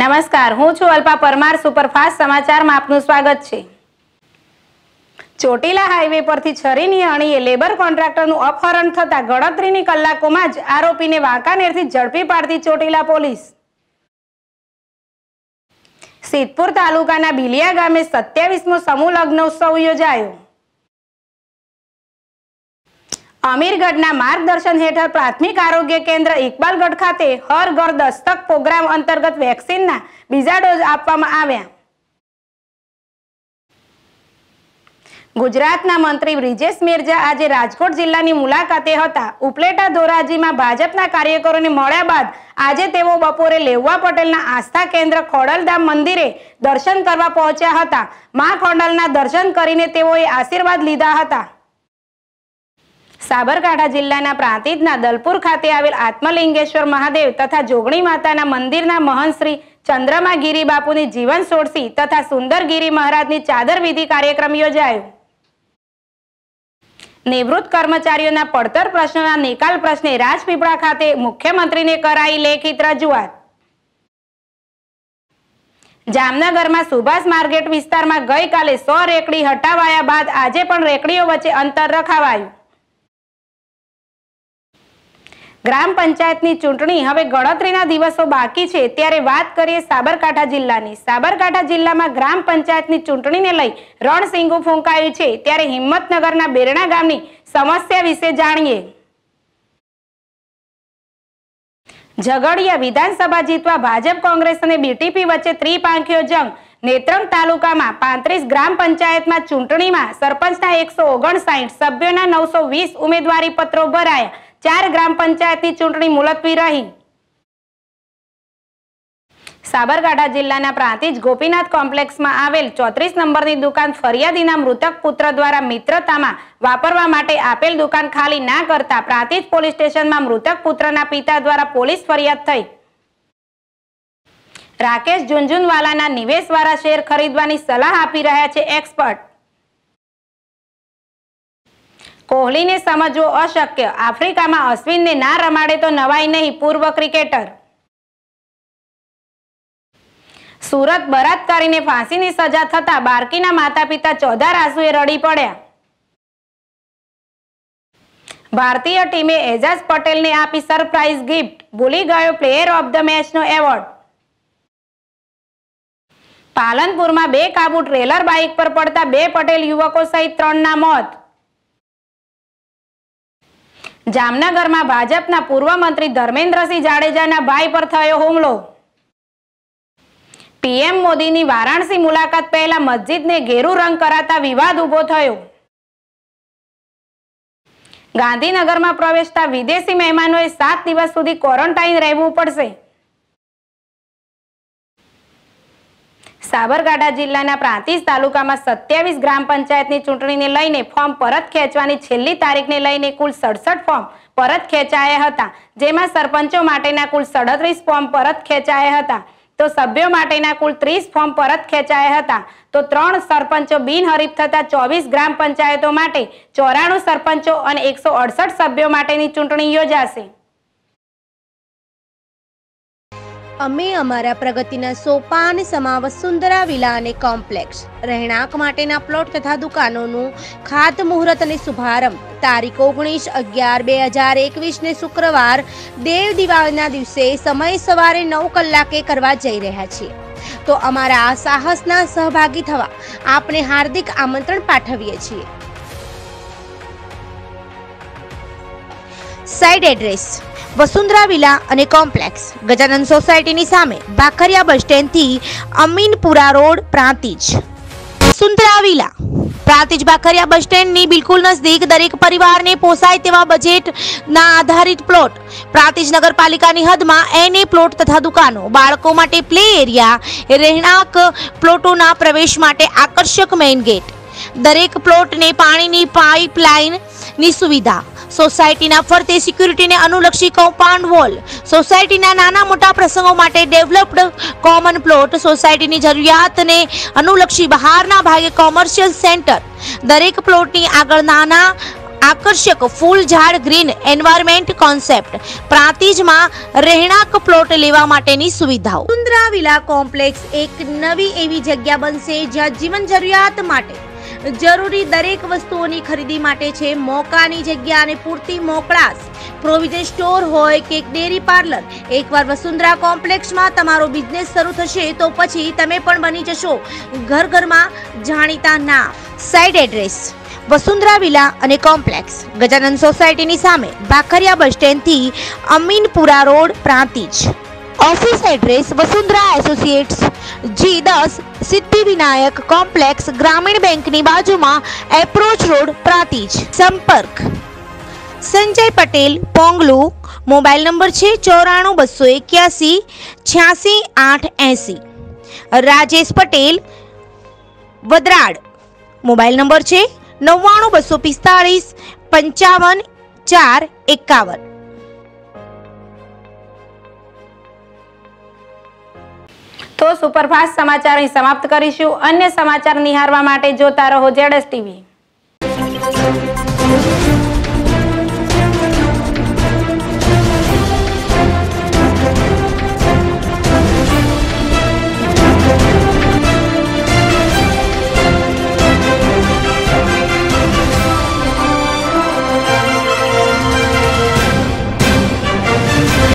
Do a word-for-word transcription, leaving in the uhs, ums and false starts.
નમસ્કાર, હું છું અલ્પા પરમાર। સુપરફાસ્ટ સમાચારમાં આપનું સ્વાગત છે। ચોટીલા હાઈવે પરથી છરીની અણીએ લેબર કોન્ટ્રાક્ટરનું અપહરણ થતા ગણતરીની કલાકોમાં જ આરોપીને વાંકાનેરથી ઝડપી પાડતી ચોટીલા પોલીસ। સિદ્ધપુર તાલુકાના બિલિયા ગામે સત્યાવીસમો સમૂહ લગ્નોત્સવ યોજાયો। અમીરગઢના માર્ગદર્શન હેઠળ પ્રાથમિક આરોગ્ય કેન્દ્ર ઇકબાલગઢ ખાતે હર ઘર દસ્તક પ્રોગ્રામ અંતર્ગત વેક્સિનના બીજા ડોઝ આપવામાં આવ્યા। ગુજરાતના મંત્રી બ્રિજેશ મેરજા આજે રાજકોટ જિલ્લાની મુલાકાતે હતા। ઉપલેટા ધોરાજીમાં ભાજપના કાર્યકરોને મળ્યા બાદ આજે તેઓ બપોરે લેઉવા પટેલના આસ્થા કેન્દ્ર ખોડલધામ મંદિરે દર્શન કરવા પહોંચ્યા હતા। મા ખોડલના દર્શન કરીને તેઓએ આશીર્વાદ લીધા હતા। સાબરકાંઠા જિલ્લાના પ્રાંતિજના દલપુર ખાતે આવેલ આત્મલિંગેશ્વર મહાદેવ તથા જોગણી માતાના મંદિરના મહંત શ્રી ચંદ્રમા ગીરી બાપુની જીવન સોળસી તથા સુંદરગીરી મહારાજની ચાદર વિધિ કાર્યક્રમ યોજાયો। નિવૃત્ત કર્મચારીઓના પડતર પ્રશ્નોના નિકાલ પ્રશ્ને રાજપીપળા ખાતે મુખ્યમંત્રીને કરાઈ લેખિત રજૂઆત। જામનગરમાં સુભાષ માર્કેટ વિસ્તારમાં ગઈકાલે સો રેકડી હટાવાયા બાદ આજે પણ રેકડીઓ વચ્ચે અંતર રખાવાયું। ગ્રામ પંચાયતની ચૂંટણી હવે ગણતરીના દિવસો બાકી છે, ત્યારે વાત કરીએ સાબરકાંઠા જિલ્લાની। સાબરકાંઠા જિલ્લામાં ગ્રામ પંચાયતની ચૂંટણીને લઈ રણસીંગું ફૂંકાયું છે, ત્યારે હિંમતનગરના બેરણા ગામની સમસ્યા વિશે જાણીએ। ઝઘડિયા વિધાનસભા જીતવા ભાજપ કોંગ્રેસ અને બીટીપી વચ્ચે ત્રિપાંખીયો જંગ। નેત્રંગ તાલુકામાં પાંત્રીસ ગ્રામ પંચાયતમાં ચૂંટણીમાં સરપંચના એકસો ઓગણસાઠ સભ્યોના નવસો વીસ ઉમેદવારી પત્રો ભરાયા। ચાર ગ્રામ પંચાયતની ચૂંટણી મુલતવી રહી। સાબરકાંઠા જિલ્લાના પ્રાંતિજ ગોપીનાથ કોમ્પ્લેક્સમાં આવેલ ચોત્રીસ નંબરની દુકાન ફરિયાદીના મૃતક પુત્ર દ્વારા મિત્રતામાં વાપરવા માટે આપેલ દુકાન ખાલી ના કરતા પ્રાંતિજ પોલીસ સ્ટેશનમાં મૃતક પુત્રના પિતા દ્વારા પોલીસ ફરિયાદ થઈ। રાકેશ ઝુંઝુનવાલાના નિવેશવાળા શેર ખરીદવાની સલાહ આપી રહ્યા છે એક્સપર્ટ। કોહલીને સમજવો અશક્ય, આફ્રિકામાં અશ્વિનને ના રમાડે તો નવાઈ નહીં, પૂર્વ ક્રિકેટર। સુરત બળાત્કારીને ફાંસીની સજા થતા બાળકીના માતા પિતા ચોધાર આંસુએ રડી પડ્યા। ભારતીય ટીમે એજાઝ પટેલને આપી સરપ્રાઇઝ ગિફ્ટ, ભૂલી ગયો પ્લેયર ઓફ ધ મેચનો એવોર્ડ। પાલનપુરમાં બે કાબુ ટ્રેલર બાઇક પર પડતા બે પટેલ યુવકો સહિત ત્રણના મોત। જામનગરમાં ભાજપના પૂર્વ મંત્રી ધર્મેન્દ્રસિંહ જાડેજાના ભાઈ પર થયો હુમલો। પીએમ મોદીની વારાણસી મુલાકાત પહેલા મસ્જિદને ઘેરું રંગ કરાતા વિવાદ ઉભો થયો। ગાંધીનગરમાં પ્રવેશતા વિદેશી મહેમાનોએ સાત દિવસ સુધી ક્વોરન્ટાઇન રહેવું પડશે। સાબરકાંઠા જિલ્લાના પ્રાંતિજ તાલુકામાં સત્યાવીસ ગ્રામ પંચાયતની ચૂંટણીને લઈને ફોર્મ પરત ખેંચવાની છેલ્લી તારીખને લઈને કુલ સડસઠ ફોર્મ પરત ખેંચાયા હતા, જેમાં સરપંચો માટેના કુલ સડત્રીસ ફોર્મ પરત ખેંચાયા હતા, તો સભ્યો માટેના કુલ ત્રીસ ફોર્મ પરત ખેંચાયા હતા, તો ત્રણ સરપંચો બિનહરીફ થતા ચોવીસ ગ્રામ પંચાયતો માટે ચોરાણું સરપંચો અને એકસો અડસઠ સભ્યો માટેની ચૂંટણી યોજાશે। અમે અમારા પ્રગતિના સોપાન સમા વસુંધરા વિલા અને કોમ્પ્લેક્સ રહેણાંક માટેના પ્લોટ તથા દુકાનોનું ખાતમુહૂર્ત અને શુભારંભ તારીખ ઓગણીસ અગિયાર બે હજાર એકવીસ ને શુક્રવાર દેવ દિવાળીના દિવસે સમય સવારે નવ કલાકે કરવા જઈ રહ્યા છીએ, તો અમારા આ સાહસના સહભાગી થવા આપને હાર્દિક આમંત્રણ પાઠવીએ છીએ। સાઇટ એડ્રેસ વસુંધરા વિલા અને કોમ્પ્લેક્સ, ગજાનંદ સોસાયટીની સામે, બાખરિયા બસ સ્ટેન્ડથી Aminpura road, Prantij. Vasundhara villa Prantij Bakhariya bus સ્ટેન્ડની બિલકુલ નજદીક, દરેક પરિવારને પોસાય તેવા બજેટના આધારિત પ્લોટ, પ્રાંતિજ નગરપાલિકાની હદમાં એને પ્લોટ તથા દુકાનો, બાળકો માટે પ્લે એરિયા, રહેણાંક પ્લોટોના પ્રવેશ માટે આકર્ષક મેઇન ગેટ, દરેક પ્લોટને પાણીની પાઇપલાઇનની સુવિધા, સોસાયટીના ફરતે સિક્યુરિટીને અનુલક્ષી કમ્પાઉન્ડ વોલ, સોસાયટીના નાના મોટા પ્રસંગો માટે ડેવલપ્ડ કોમન પ્લોટ, સોસાયટીની જરૂરિયાતને અનુલક્ષી બહારના ભાગે કોમર્શિયલ સેન્ટર, દરેક પ્લોટની આગળ નાના આકર્ષક ફૂલ ઝાડ ગ્રીન એન્વાયરમેન્ટ કોન્સેપ્ટ, પ્રાંતિજમાં રહેણાંક પ્લોટ લેવા માટેની સુવિધાઓ. વસુંધરા વિલા કોમ્પ્લેક્સ એક નવી એવી જગ્યા બનશે જ્યાં જીવન જરૂરિયાત માટે જરૂરી દરેક વસ્તુઓની ખરીદી માટે છે મોકાની જગ્યા અને પૂરતી મોકળાશ. પ્રોવિઝન સ્ટોર હોય કે ડેરી પાર્લર, એકવાર વસુંધરા કોમ્પ્લેક્સમાં તમારો બિઝનેસ શરૂ થશે તો પછી તમે પણ બની જશો ઘર ઘરમાં જાણીતા નામ. સાઇડ એડ્રેસ વસુંધરા વિલા અને કોમ્પ્લેક્સ, ગજાનંદ સોસાયટીની સામે, ભાખરિયા બસ સ્ટેન્ડથી Aminpura road, Prantij. Office address Vasundhara associates, G દસ, સિદ્ધિવિનાયક કોમ્પ્લેક્સ, ગ્રામીણ બેંકની બાજુમાં, એપ્રોચ રોડ, પ્રાંતિજ. સંપર્ક સંજય પટેલ, પોંગલુ. મોબાઈલ નંબર છે ચોરાણું બસો એક્યાસી છ્યાસી આઠ એસી. રાજેશ પટેલ, વદરાડ. મોબાઈલ નંબર છે નવ્વાણું બસો પિસ્તાળીસ પંચાવન ચાર એકાવન. તો સુપરફાસ્ટ સમાચાર અહીં સમાપ્ત કરીશું. અન્ય સમાચાર નિહાળવા માટે જોતા રહો જેડએસ ટીવી.